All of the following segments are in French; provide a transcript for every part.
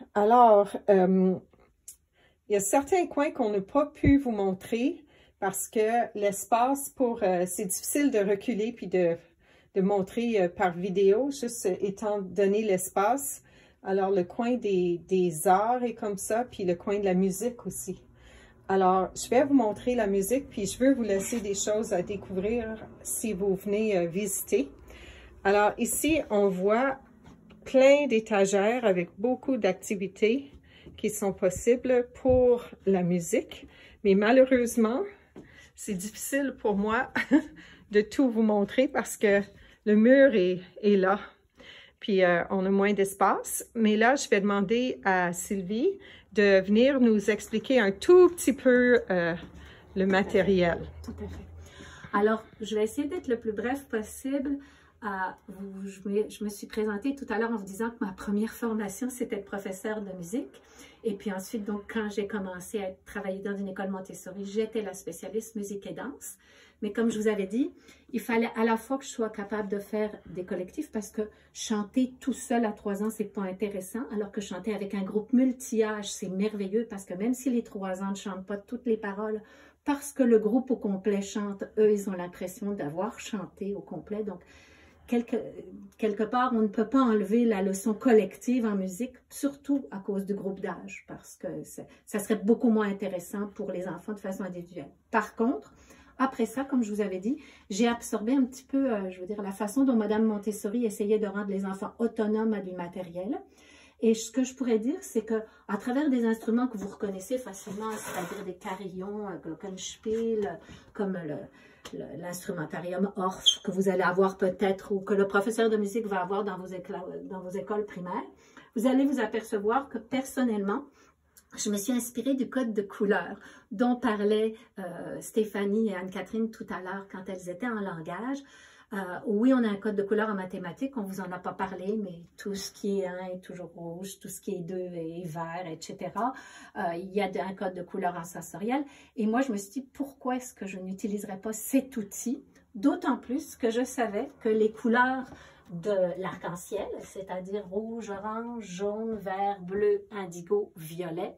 Alors, il y a certains coins qu'on n'a pas pu vous montrer parce que l'espace c'est difficile de reculer puis de montrer par vidéo, juste étant donné l'espace. Alors, le coin des arts est comme ça, puis le coin de la musique aussi. Alors, je vais vous montrer la musique, puis je veux vous laisser des choses à découvrir si vous venez visiter. Alors, ici, on voit plein d'étagères avec beaucoup d'activités qui sont possibles pour la musique. Mais malheureusement, c'est difficile pour moi de tout vous montrer parce que le mur est là. Puis, on a moins d'espace. Mais là, je vais demander à Sylvie de venir nous expliquer un tout petit peu le matériel. Tout à fait. Alors, je vais essayer d'être le plus bref possible. Je me suis présentée tout à l'heure en vous disant que ma première formation, c'était de professeur de musique. Et puis ensuite, donc, quand j'ai commencé à travailler dans une école Montessori, j'étais la spécialiste musique et danse. Mais comme je vous avais dit, il fallait à la fois que je sois capable de faire des collectifs parce que chanter tout seul à 3 ans, c'est pas intéressant, alors que chanter avec un groupe multi-âge, c'est merveilleux parce que même si les 3 ans ne chantent pas toutes les paroles, parce que le groupe au complet chante, eux, ils ont l'impression d'avoir chanté au complet. Donc, quelque part, on ne peut pas enlever la leçon collective en musique, surtout à cause du groupe d'âge, parce que ça serait beaucoup moins intéressant pour les enfants de façon individuelle. Par contre, après ça, comme je vous avais dit, j'ai absorbé un petit peu, je veux dire, la façon dont Madame Montessori essayait de rendre les enfants autonomes à du matériel. Et ce que je pourrais dire, c'est que à travers des instruments que vous reconnaissez facilement, c'est-à-dire des carillons, glockenspiel, comme l'instrumentarium Orff que vous allez avoir peut-être ou que le professeur de musique va avoir dans vos écoles primaires, vous allez vous apercevoir que personnellement, je me suis inspirée du code de couleur dont parlaient Stéphanie et Anne-Catherine tout à l'heure quand elles étaient en langage. Oui, on a un code de couleur en mathématiques, on ne vous en a pas parlé, mais tout ce qui est 1 est toujours rouge, tout ce qui est 2 est vert, etc. Il y a un code de couleur en sensoriel. Et moi, je me suis dit, pourquoi est-ce que je n'utiliserais pas cet outil? D'autant plus que je savais que les couleurs de l'arc-en-ciel, c'est-à-dire rouge, orange, jaune, vert, bleu, indigo, violet,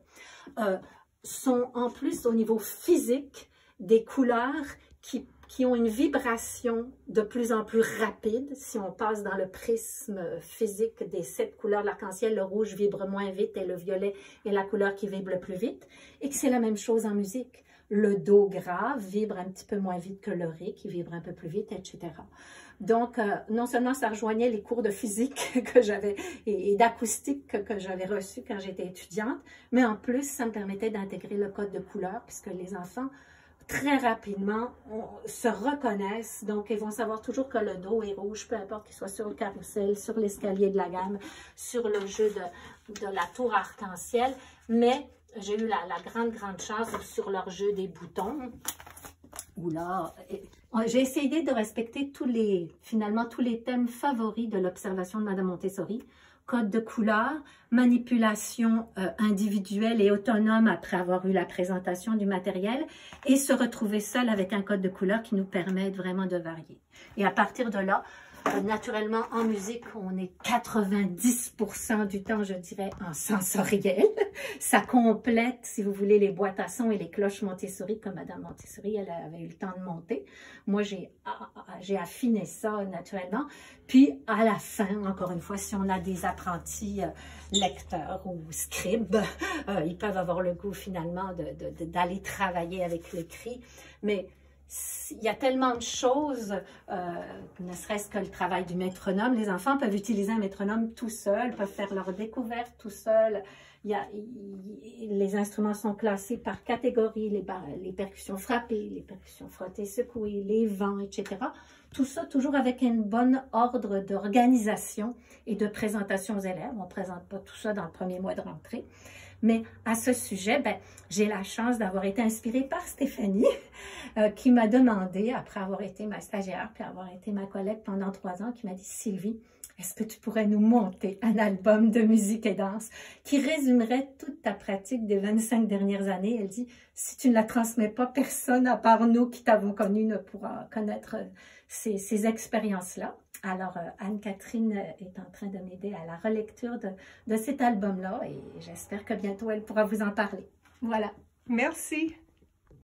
sont en plus au niveau physique des couleurs qui ont une vibration de plus en plus rapide. Si on passe dans le prisme physique des 7 couleurs de l'arc-en-ciel, le rouge vibre moins vite et le violet est la couleur qui vibre le plus vite. Et que c'est la même chose en musique. Le do grave vibre un petit peu moins vite que le ré qui vibre un peu plus vite, etc. Donc, non seulement ça rejoignait les cours de physique que j'avais et d'acoustique que j'avais reçus quand j'étais étudiante, mais en plus, ça me permettait d'intégrer le code de couleur puisque les enfants, très rapidement, se reconnaissent. Donc, ils vont savoir toujours que le do est rouge, peu importe qu'il soit sur le carrousel, sur l'escalier de la gamme, sur le jeu de la tour arc-en-ciel. Mais j'ai eu la grande chance sur leur jeu des boutons, où là, j'ai essayé de respecter finalement tous les thèmes favoris de l'observation de Madame Montessori. Code de couleur, manipulation individuelle et autonome après avoir eu la présentation du matériel et se retrouver seul avec un code de couleur qui nous permet vraiment de varier. Et à partir de là, naturellement, en musique, on est 90% du temps, je dirais, en sensoriel. Ça complète, si vous voulez, les boîtes à sons et les cloches Montessori, comme Madame Montessori, elle avait eu le temps de monter. Moi, j'ai affiné ça naturellement. Puis, à la fin, encore une fois, si on a des apprentis lecteurs ou scribes, ils peuvent avoir le goût, finalement, d'aller travailler avec l'écrit. Mais il y a tellement de choses, ne serait-ce que le travail du métronome. Les enfants peuvent utiliser un métronome tout seuls, peuvent faire leur découverte tout seuls. Les instruments sont classés par catégorie, les percussions frappées, les percussions frottées, secouées, les vents, etc. Tout ça toujours avec un bon ordre d'organisation et de présentation aux élèves. On ne présente pas tout ça dans le premier mois de rentrée. Mais à ce sujet, j'ai la chance d'avoir été inspirée par Stéphanie, qui m'a demandé, après avoir été ma stagiaire, puis avoir été ma collègue pendant 3 ans, qui m'a dit « Sylvie, est-ce que tu pourrais nous monter un album de musique et danse qui résumerait toute ta pratique des 25 dernières années? » Elle dit « Si tu ne la transmets pas, personne à part nous qui t'avons connue ne pourra connaître ces expériences-là. Alors, Anne-Catherine est en train de m'aider à la relecture de cet album-là et j'espère que bientôt elle pourra vous en parler. Voilà. Merci.